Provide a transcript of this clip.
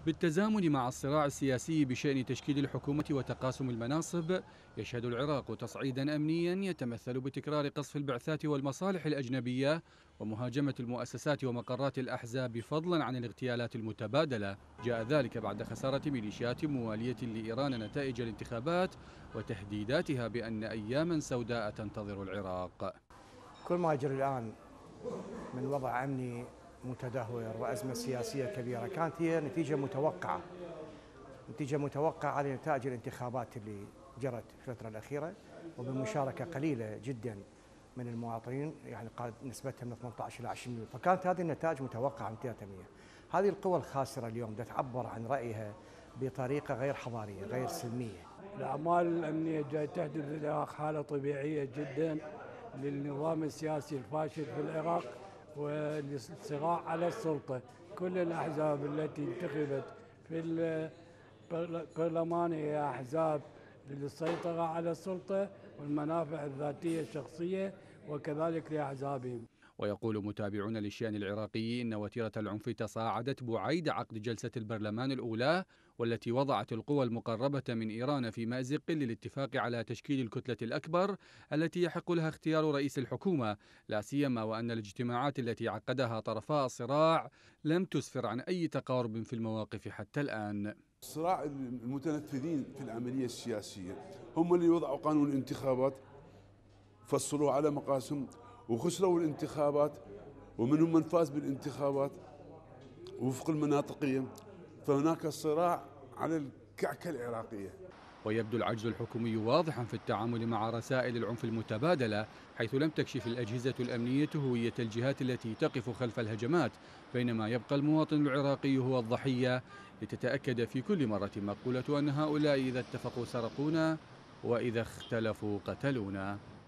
بالتزامن مع الصراع السياسي بشأن تشكيل الحكومة وتقاسم المناصب، يشهد العراق تصعيدا أمنيا يتمثل بتكرار قصف البعثات والمصالح الأجنبية ومهاجمة المؤسسات ومقرات الأحزاب فضلا عن الاغتيالات المتبادلة. جاء ذلك بعد خسارة ميليشيات موالية لإيران نتائج الانتخابات وتهديداتها بأن أياما سوداء تنتظر العراق. كل ما يجري الآن من وضع أمني متدهور وأزمة سياسية كبيرة كانت هي نتيجة متوقعة لنتائج الانتخابات اللي جرت في الفترة الأخيرة، وبمشاركة قليلة جدا من المواطنين، يعني قد نسبتها من 18 إلى 20%، فكانت هذه النتائج متوقعة 200%. هذه القوى الخاسرة اليوم تعبر عن رأيها بطريقة غير حضارية غير سلمية. الأعمال الأمنية جاي تحدث في العراق حالة طبيعية جدا للنظام السياسي الفاشل في العراق والصراع على السلطة. كل الأحزاب التي انتخبت في البرلمان هي أحزاب للسيطرة على السلطة والمنافع الذاتية الشخصية وكذلك لأحزابهم. ويقول متابعون للشأن العراقي إن وتيرة العنف تصاعدت بعيد عقد جلسة البرلمان الأولى، والتي وضعت القوى المقربة من إيران في مأزق للاتفاق على تشكيل الكتلة الأكبر التي يحق لها اختيار رئيس الحكومة، لا سيما وأن الاجتماعات التي عقدها طرفا الصراع لم تسفر عن أي تقارب في المواقف حتى الآن. صراع المتنفذين في العملية السياسية هم اللي وضعوا قانون الانتخابات، فصلوه على مقاسم وخسروا الانتخابات، ومنهم من فاز بالانتخابات وفق المناطقية، فهناك صراع على الكعكة العراقية. ويبدو العجز الحكومي واضحا في التعامل مع رسائل العنف المتبادلة، حيث لم تكشف الأجهزة الأمنية هوية الجهات التي تقف خلف الهجمات، بينما يبقى المواطن العراقي هو الضحية، لتتأكد في كل مرة مقولة أن هؤلاء إذا اتفقوا سرقونا وإذا اختلفوا قتلونا.